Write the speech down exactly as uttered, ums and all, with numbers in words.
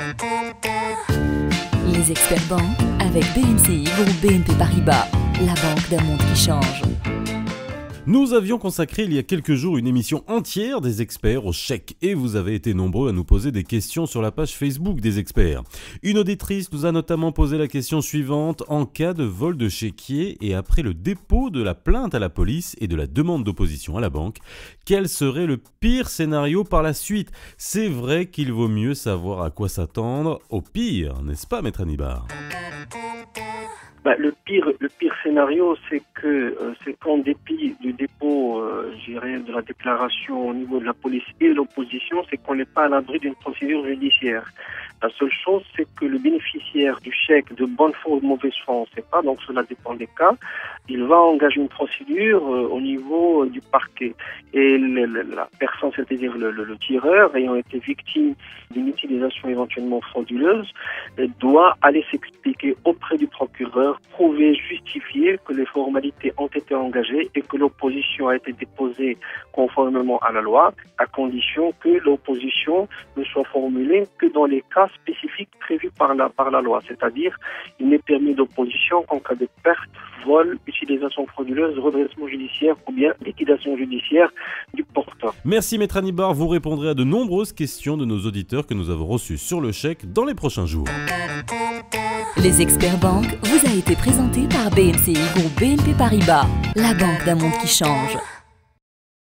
Les experts banques avec B N C I, groupe B N P Paribas, la banque d'un monde qui change. Nous avions consacré il y a quelques jours une émission entière des experts au chèque et vous avez été nombreux à nous poser des questions sur la page Facebook des experts. Une auditrice nous a notamment posé la question suivante: en cas de vol de chéquier et après le dépôt de la plainte à la police et de la demande d'opposition à la banque, quel serait le pire scénario par la suite? C'est vrai qu'il vaut mieux savoir à quoi s'attendre au pire, n'est-ce pas, Maître Hannibal? Bah, le pire, le pire scénario, c'est que euh, c'est qu'en dépit du dépôt, euh, je dirais, de la déclaration au niveau de la police et de l'opposition, c'est qu'on n'est pas à l'abri d'une procédure judiciaire. La seule chose, c'est que le bénéficiaire du chèque, de bonne foi ou de mauvaise foi, on ne sait pas, donc cela dépend des cas, il va engager une procédure euh, au niveau euh, du parquet. Et le, le, la personne, c'est-à-dire le, le, le tireur, ayant été victime d'une utilisation éventuellement frauduleuse, euh, doit aller s'expliquer auprès du procureur, prouver, justifier que les formalités ont été engagées et que l'opposition a été déposée conformément à la loi, à condition que l'opposition ne soit formulée que dans les cas spécifiques prévus par la, par la loi. C'est-à-dire, il n'est permis d'opposition qu'en cas de perte, vol, utilisation frauduleuse, redressement judiciaire ou bien liquidation judiciaire du porteur. Merci Maître Hannibal, vous répondrez à de nombreuses questions de nos auditeurs que nous avons reçus sur le chèque dans les prochains jours. Les experts banques vous a été présenté par B N C I, groupe B N P Paribas, la banque d'un monde qui change.